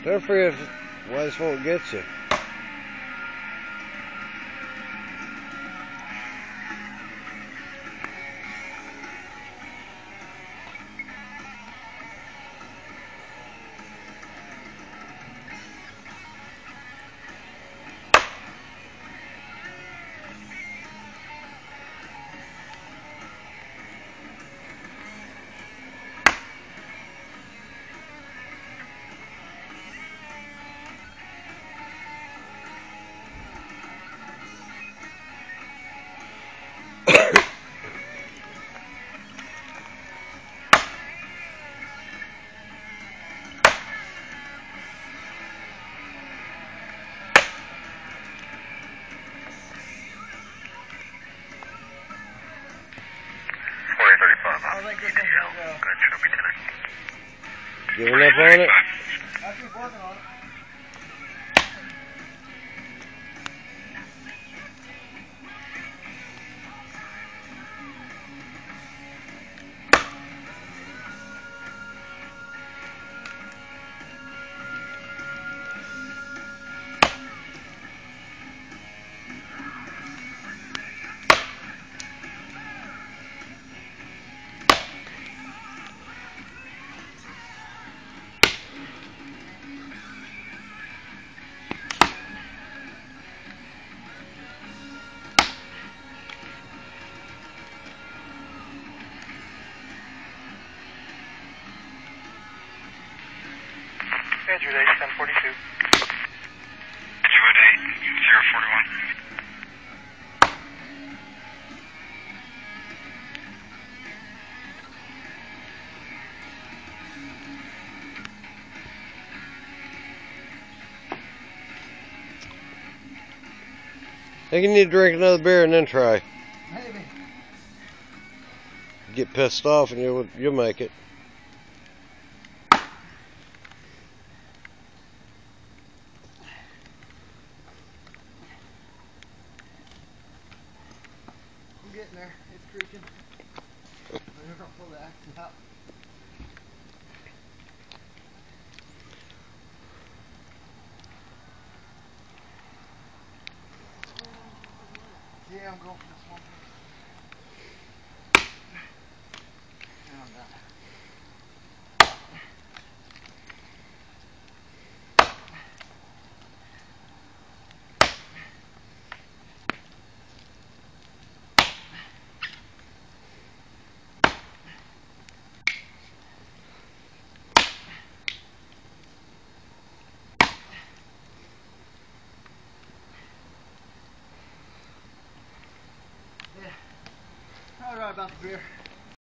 Don't forget why this won't get you. Giving up on it? I keep working on it. Andrew, 1042. Edgewood 8041. I think you need to drink another beer and then try. Maybe. Get pissed off and you'll make it. I'm getting there. It's creaking. I'm gonna pull the axe out. Yeah, I'm going for this one piece. And I'm done. Yeah, probably right about the beer.